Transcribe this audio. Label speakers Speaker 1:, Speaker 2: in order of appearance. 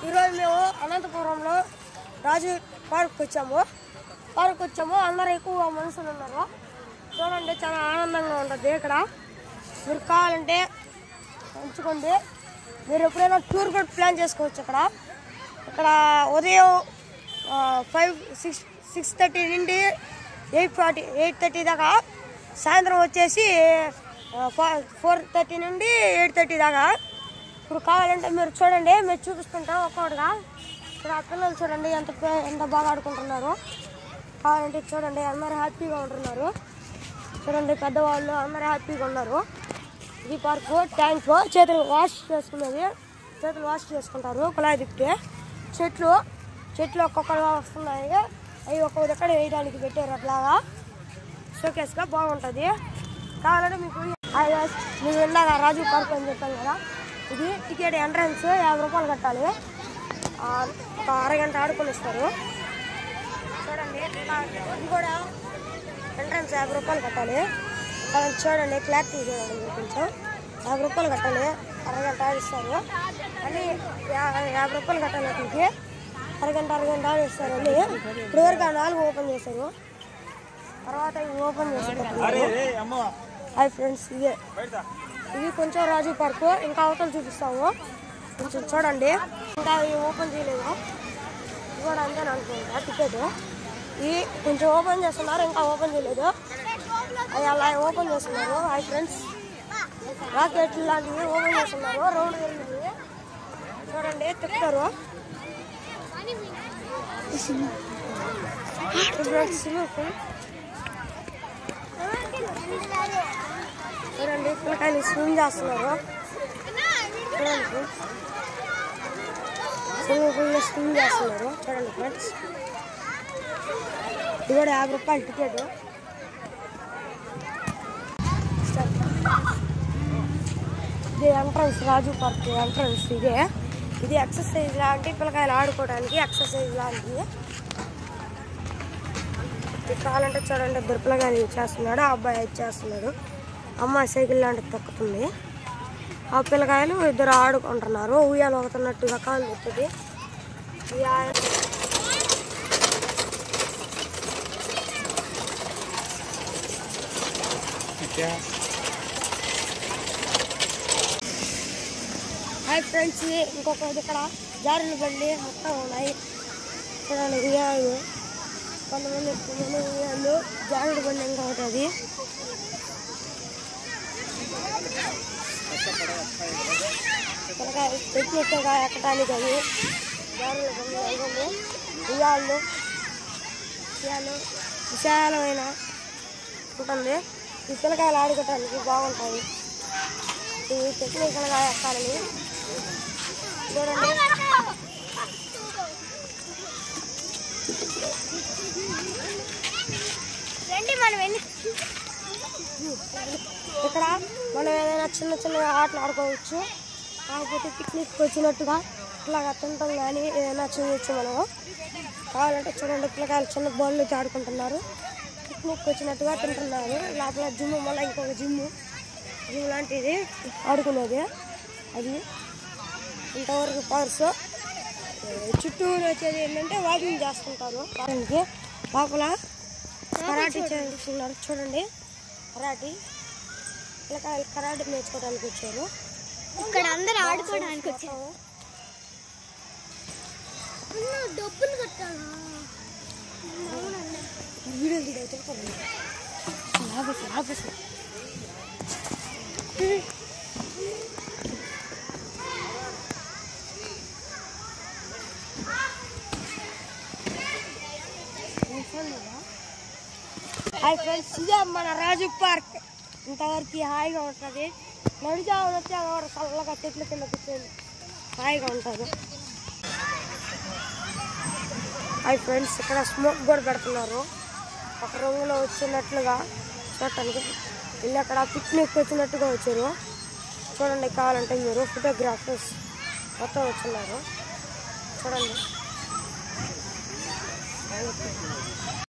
Speaker 1: ఈరోజు మేము అనంతపురంలో రాజు పార్క్ వచ్చాము. అందరూ ఎక్కువ మనుషులు ఉన్నారు. చూడండి, చాలా ఆనందంగా ఉంటుంది ఇక్కడ. మీరు కావాలంటే ఎంచుకోండి. మీరు ఎప్పుడైనా టూర్ కూడా ప్లాన్ చేసుకోవచ్చు. ఇక్కడ ఉదయం 6:30 నుండి 8:30 దాకా, సాయంత్రం వచ్చేసి 4:30 నుండి 8:30 దాకా. ఇప్పుడు కావాలంటే మీరు చూడండి, మీరు చూపిస్తుంటాం ఒక్కొక్కటిగా. ఇక్కడ పిల్లలు చూడండి ఎంత బాగా ఆడుకుంటున్నారు. కావాలంటే చూడండి, అందరూ హ్యాపీగా ఉంటున్నారు. చూడండి, పెద్దవాళ్ళు అందరూ హ్యాపీగా ఉన్నారు. ఇది పార్కు, ట్యాంక్, చేతులు వాష్ చేసుకుంటారు కుళాయి తిప్పితే. చెట్లు ఒక్కొక్కగా వస్తున్నాయి. అవి ఒక్కొక్క దగ్గర వేయడానికి పెట్టారు. అట్లాగా షోకేస్గా బాగుంటుంది. కావాలంటే మీకు ఇందాక రాజు పార్క్ అని చెప్పాను కదా, ఇది టికెట్ ఎంట్రన్స్ 50 రూపాయలు కట్టాలి. ఒక అరగంట ఆడుకొని ఇస్తారు. చూడండి, ఇది కూడా ఎంట్రన్స్ 50 రూపాయలు కట్టాలి. చూడండి, క్లారిటీ చూడండి, కొంచెం 50 రూపాయలు కట్టాలి. అరగంట ఆడిస్తారు. అన్నీ 50 రూపాయలు కట్టాలి. అక్కడికి అరగంట ఆడిస్తారు. అన్నీ ఇప్పుడు వరకు 4 ఓపెన్ చేశారు. తర్వాత ఇవి ఓపెన్ చేస్తారు. హాయ్ ఫ్రెండ్స్, ఇది కొంచెం రాజు పార్కు. ఇంకా అవతలు చూపిస్తాము. కొంచెం చూడండి, ఇంకా ఇవి ఓపెన్ చేయలేదు. ఇది కూడా అంతే అనుకుంటా. టికెట్ ఇవి కొంచెం ఓపెన్ చేస్తున్నారు, ఇంకా ఓపెన్ చేయలేదు. అవి అలా ఓపెన్ చేస్తున్నారు. హాయ్ ఫ్రెండ్స్, రాకెట్ లాంటివి ఓపెన్ చేస్తున్నారు. రౌండ్ జరిగింది చూడండి, తిప్పుతారు. చూడండి, పిల్లకాయలు స్విమ్ చేస్తున్నారు. చూడండి, స్విమ్మింగ్ పూల్లో స్విమ్ చేస్తున్నారు. చూడండి ఫ్రెండ్స్, ఇది కూడా 50 రూపాయలు టికెట్. ఇది ఎంట్రన్స్, రాజు పార్క్ ఎంట్రన్స్. ఇది ఎక్సర్సైజ్ లాంటి, పిల్లకాయలు ఆడుకోవడానికి ఎక్సర్సైజ్ లాంటిది. కావాలంటే చూడండి, 2 పిల్లకాయలు చేస్తున్నాడు. ఆ అబ్బాయి అది చేస్తున్నాడు. అమ్మాయి సైకిల్ లాంటిది తొక్కుతుంది. ఆ పిల్లకాయలు 2 ఆడుకుంటున్నారు. ఉయ్యాలు అవుతున్నట్టుగా కాలు తిప్పుతుంది. హాయ్ ఫ్రెండ్స్, ఇంకొకటి ఇక్కడ జారుల బండి మొత్తం ఉన్నాయి. చూడండి, ఉయ్యాలు కొంతమంది ఉయ్యాలు, జారుడు బండి ఇంకొకటి. అది టెక్నిక్గా ఎక్కడానికి అది జారుల బండి. అయిపోయింది ఉయ్యాలు విశాలమైన ఉంటుంది. ఈ పిల్లకాయలు ఆడుకోవటానికి బాగుంటాయి. ఇవి టెక్నికల్గా ఎక్కాలని. చూడండి, ఇక్కడ మనం ఏదైనా చిన్న ఆటలు ఆడుకోవచ్చు. కాకపోతే పిక్నిక్ వచ్చినట్టుగా ఇట్లాగా తింటాం కానీ ఏదైనా చేయవచ్చు మనం. కావాలంటే చూడండి, పిల్లకాయలు చిన్న బాళ్ళు ఆడుకుంటున్నారు. పిక్నిక్ వచ్చినట్టుగా తింటున్నారు. లోపల జిమ్, మళ్ళీ ఇంకొక జిమ్ లాంటిది ఆడుకునేది. అది ఇంతవరకు పవర్స్. చుట్టూరు వచ్చేది ఏంటంటే వాకింగ్ చేస్తుంటారు. దానికి లోపల కరాటీ చేస్తున్నారు. చూడండి, కరాటీ పిల్లకాయలు కరాటీ నేర్చుకోవడానికి వచ్చారు.
Speaker 2: ఇక్కడ అందరూ ఆడుకోవడానికి వచ్చారు. డబ్బులు కట్టాలా?
Speaker 1: వీడియో దిగైతే హాయ్ ఫ్రెండ్స్, ఇదే మన రాజు పార్క్. ఇంతవరకు హాయిగా ఉంటుంది. నడిచామని వచ్చి అక్కడ చల్లగా చెట్ల కింద కూర్చొని హాయిగా ఉంటుంది. హాయ్ ఫ్రెండ్స్, ఇక్కడ స్మోక్ కూడా పెడుతున్నారు. ఒక రంగులో వచ్చినట్లుగా చూడటానికి. వీళ్ళు అక్కడ పిక్నిక్ వచ్చినట్టుగా వచ్చారు. చూడండి, కావాలంటే మీరు ఫోటోగ్రాఫర్స్ మొత్తం వచ్చున్నారు. చూడండి,